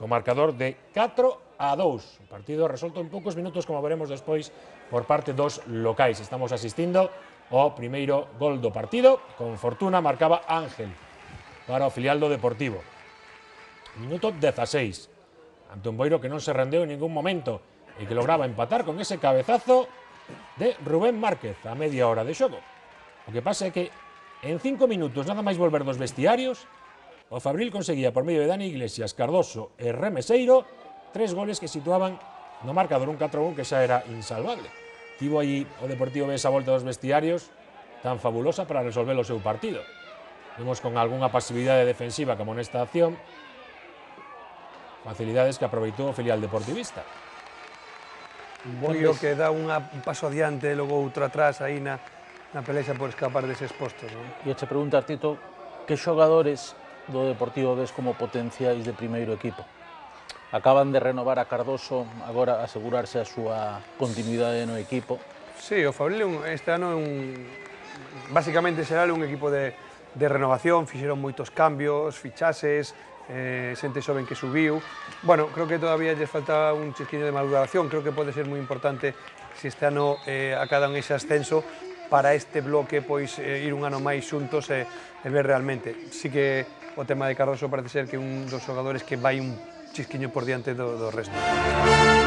con marcador de 4-2. O partido resolto en poucos minutos, como veremos despois, por parte dos locais. Estamos asistindo ao primeiro gol do partido, con fortuna marcaba Ángel para o filial do Deportivo. Minuto 16. Ante un Boiro que non se rendeu en ningún momento e que lograba empatar con ese cabezazo de Rubén Márquez a media hora de xogo. O que pasa é que en 5 minutos, nada máis volver dos vestiarios, o Fabril conseguía, por medio de Dani Iglesias, Cardoso e Remeseiro, 3 goles que situaban no marcador un 4-1 que xa era insalvable. Tivo aí o Deportivo esa volta dos vestiarios tan fabulosa para resolver o seu partido. Vimos con algunha pasividade defensiva como nesta acción, facilidades que aproveitou o filial deportivista. Un Boiro que dá un paso adiante e logo outro atrás aí na pelexa por escapar deses postos, non? E che preguntar, Tito, que xogadores do Deportivo ves como potenciais de primeiro equipo? Acaban de renovar a Cardoso, agora asegurarse a súa continuidade no equipo. Sí, o Fabril este ano basicamente será un equipo de renovación, fixeron moitos cambios, fichases, xente xoven que subiu. Bueno, creo que todavía lles falta un chisquiño de maduración, creo que pode ser moi importante se este ano acadan ese ascenso para este bloque, pois ir un ano máis xuntos e ver realmente. Sí que o tema de Cardoso parece ser que un dos xogadores que vai un chisquiño por diante do resto.